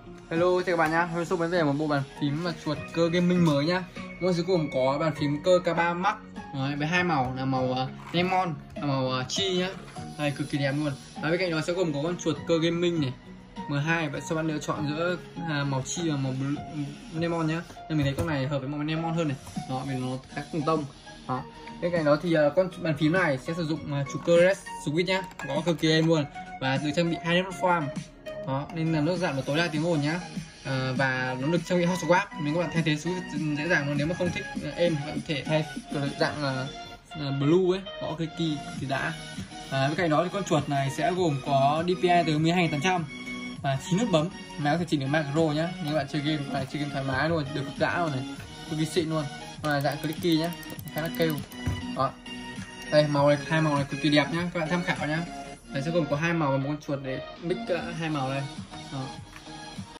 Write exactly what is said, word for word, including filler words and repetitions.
Hello, chào các bạn nhá. Hôm nay shop đến về một bộ bàn phím và chuột cơ gaming mới nhá. Mỗi dưới cùng có bàn phím cơ K ba Max đấy, với hai màu là màu uh, lemon và màu uh, chi nhá. Đây cực kỳ đẹp luôn. Và bên cạnh đó sẽ gồm có con chuột cơ gaming này M hai. Vậy sau bạn lựa chọn giữa uh, màu chi và màu blue, lemon nhá. Nên mình thấy con này hợp với màu lemon hơn này. Đó, vì nó khá cùng tông. Đó. Bên cạnh đó thì uh, con bàn phím này sẽ sử dụng uh, chủ cơ Red Switch nhá, có cực kỳ êm luôn và được trang bị hai nút farm. Đó, nên là nó giảm được tối đa tiếng ồn nhá. À, và nó được trang bị hot swap, mình các bạn thay thế switch dễ dàng luôn. Nếu mà không thích uh, êm bạn có thể thay dạng là uh, blue ấy, có cái key thì đã. À, bên cạnh đó thì con chuột này sẽ gồm có đê pê i từ mười hai nghìn tám trăm và chín nút bấm, máy có thể chỉnh được macro nhá. Nếu các bạn chơi game này, chơi game thoải mái luôn, được cực đã luôn này, cực kỳ xịn luôn. Và dạng clicky nhá, khá là kêu. Đó. Đây màu này, hai màu này cực kỳ đẹp nhá, các bạn tham khảo nhá. Đây sẽ gồm có hai màu và một con chuột để mix hai màu đây. Đó.